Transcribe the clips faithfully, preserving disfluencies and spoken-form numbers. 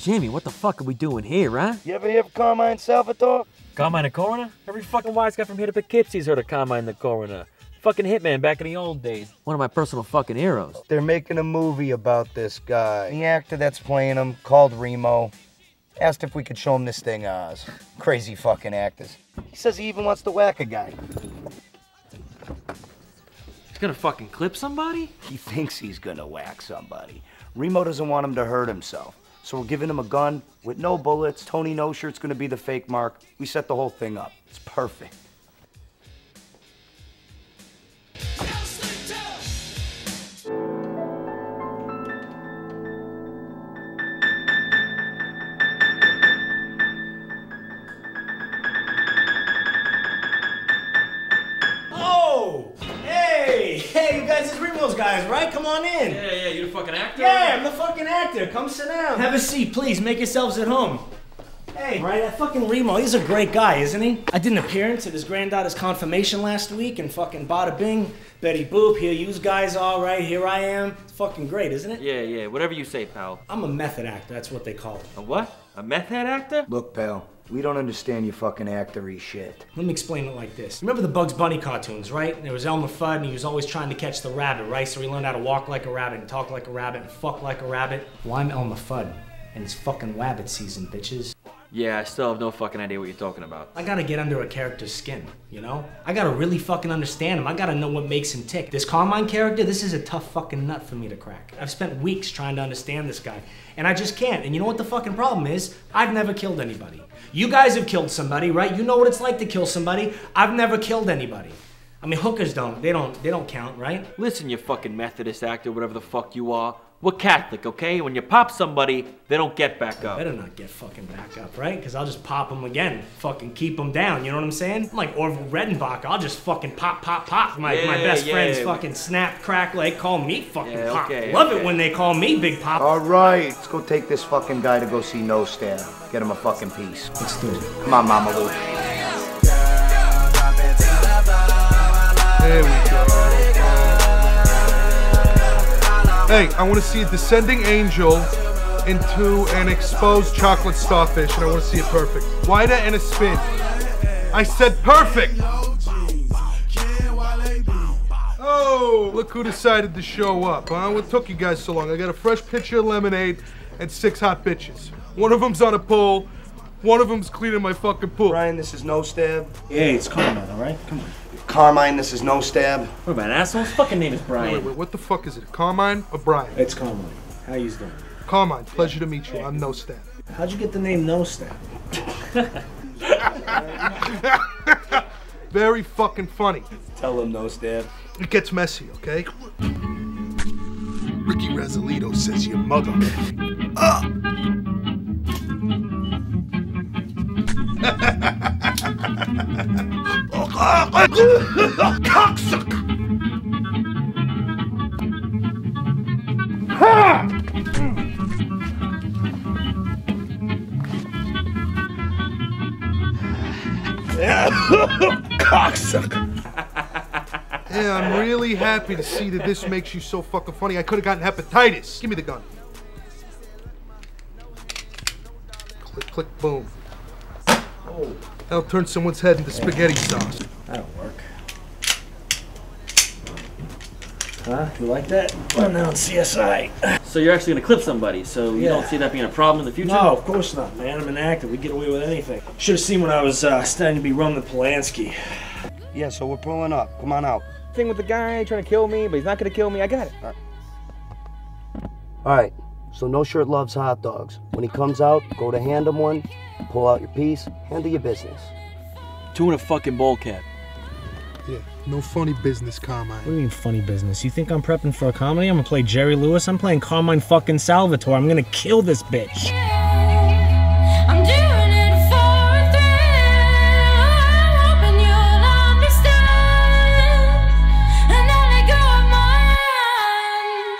Jimmy, what the fuck are we doing here, huh? You ever hear of Carmine Salvatore? Carmine the Coroner? Every fucking wise guy from here to Poughkeepsie's heard of Carmine the Coroner. Fucking hitman back in the old days. One of my personal fucking heroes. They're making a movie about this guy. The actor that's playing him, called Remo, asked if we could show him this thing Oz. Crazy fucking actors. He says he even wants to whack a guy. He's gonna fucking clip somebody? He thinks he's gonna whack somebody. Remo doesn't want him to hurt himself. So we're giving him a gun with no bullets. Tony No Shirt's gonna be the fake mark. We set the whole thing up. It's perfect. Hey, you guys, it's Remo's guys, right? Come on in. Yeah, yeah, you the fucking actor? Yeah, I'm the fucking actor. Come sit down. Have a seat, please. Make yourselves at home. Hey, right, that fucking Remo, he's a great guy, isn't he? I did an appearance at his granddaughter's confirmation last week, and fucking bada bing, Betty Boop, here you guys are, right? Here I am. It's fucking great, isn't it? Yeah, yeah, whatever you say, pal. I'm a method actor, that's what they call it. A what? A method actor? Look, pal, we don't understand your fucking actory shit. Let me explain it like this. Remember the Bugs Bunny cartoons, right? There was Elmer Fudd, and he was always trying to catch the rabbit, right? So he learned how to walk like a rabbit, and talk like a rabbit, and fuck like a rabbit. Well, I'm Elmer Fudd, and it's fucking wabbit season, bitches. Yeah, I still have no fucking idea what you're talking about. I gotta get under a character's skin, you know? I gotta really fucking understand him. I gotta know what makes him tick. This Carmine character, this is a tough fucking nut for me to crack. I've spent weeks trying to understand this guy, and I just can't. And you know what the fucking problem is? I've never killed anybody. You guys have killed somebody, right? You know what it's like to kill somebody. I've never killed anybody. I mean, hookers don't. They don't, they don't count, right? Listen, you fucking Methodist actor, whatever the fuck you are. We're Catholic, okay? When you pop somebody, they don't get back up. Better not get fucking back up, right? Because I'll just pop them again. Fucking keep them down, you know what I'm saying? I'm like Orville Redenbacher. I'll just fucking pop, pop, pop. My, yeah, my best yeah. friends fucking snap, crack, like, call me fucking yeah, pop. okay, Love okay. it when they call me Big Pop. All right, let's go take this fucking guy to go see No Stab. Get him a fucking piece. Let's do it. Come on, Mama Lou. There we go. Hey, I want to see a descending angel into an exposed chocolate starfish, and I want to see it perfect. Wider and a spin. I said perfect! Oh, look who decided to show up, huh? What took you guys so long? I got a fresh pitcher of lemonade and six hot bitches. One of them's on a pole, one of them's cleaning my fucking pool. Brian, this is No Stab. Hey, it's Carmine, all right? Come on. Carmine, this is No Stab. What about an asshole? His fucking name is Brian. Wait, wait, what the fuck is it? Carmine or Brian? It's Carmine. How you doing? Carmine, pleasure to meet you. I'm No Stab. How'd you get the name No Stab? Very fucking funny. Tell him No Stab. It gets messy, okay? Ricky Razzolito says your mother. Uh. Cocksucker! Ha! Cocksucker! Yeah, I'm really happy to see that this makes you so fucking funny. I could have gotten hepatitis. Give me the gun. Click, click, boom. Oh. That'll turn someone's head into spaghetti sauce. That'll work. Huh? You like that? Well, now it's C S I. So you're actually gonna clip somebody, so you Yeah. don't see that being a problem in the future? No, of course not, man. I'm an actor. We get away with anything. Should have seen when I was uh, studying to be Roman Polanski. Yeah, so we're pulling up. Come on out. Thing with the guy trying to kill me, but he's not gonna kill me. I got it. All right. All right, so No Shirt loves hot dogs. When he comes out, go to hand him one, pull out your piece, handle your business. Two in a fucking bowl cap. Yeah, no funny business, Carmine. What do you mean funny business? You think I'm prepping for a comedy? I'm gonna play Jerry Lewis? I'm playing Carmine fucking Salvatore. I'm gonna kill this bitch. I'm doing it for a thrill. I'm hoping you'll understand. And I let go of my hand.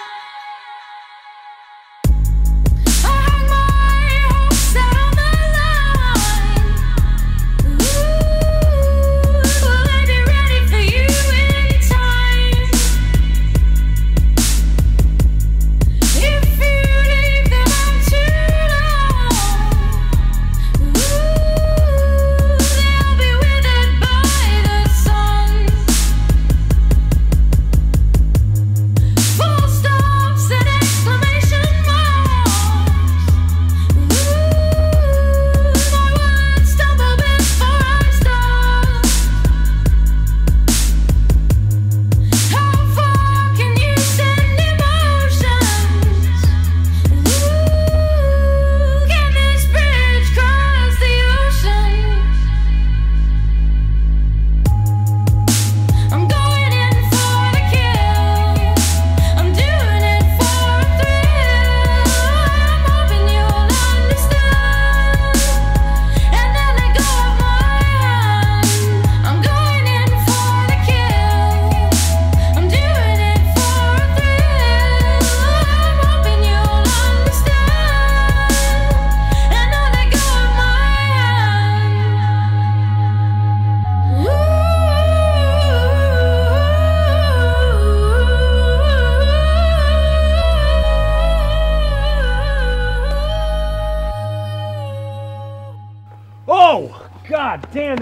I hung my hopes out on the line. Ooh, will I be ready for you in time? If you leave, then I'm too late.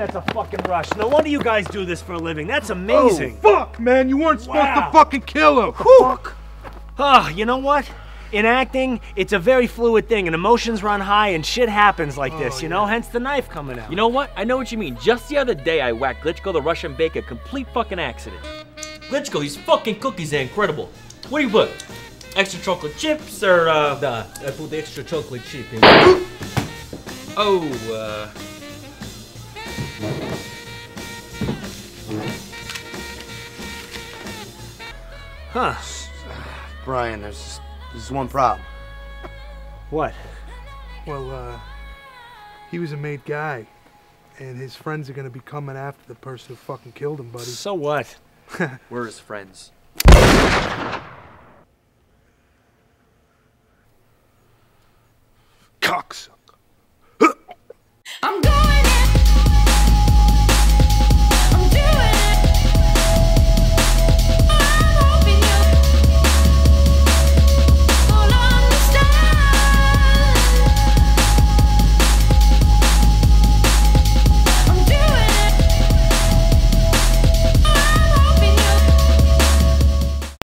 that's a fucking rush. No wonder you guys do this for a living. That's amazing. Oh, fuck, man, you weren't supposed Wow. to fucking kill him. Fuck. Oh, you know what? In acting, it's a very fluid thing, and emotions run high, and shit happens like this, you know? Hence the knife coming out. You know what? I know what you mean. Just the other day, I whacked Glitchko the Russian Baker, complete fucking accident. Glitchko, these fucking cookies are incredible. What do you put? Extra chocolate chips or uh? Da, I put extra chocolate chip in. Oh, uh. Huh. Brian, there's there's one problem. What? Well, uh, he was a made guy, and his friends are gonna be coming after the person who fucking killed him, buddy. So what? We're his friends. Cocksucker.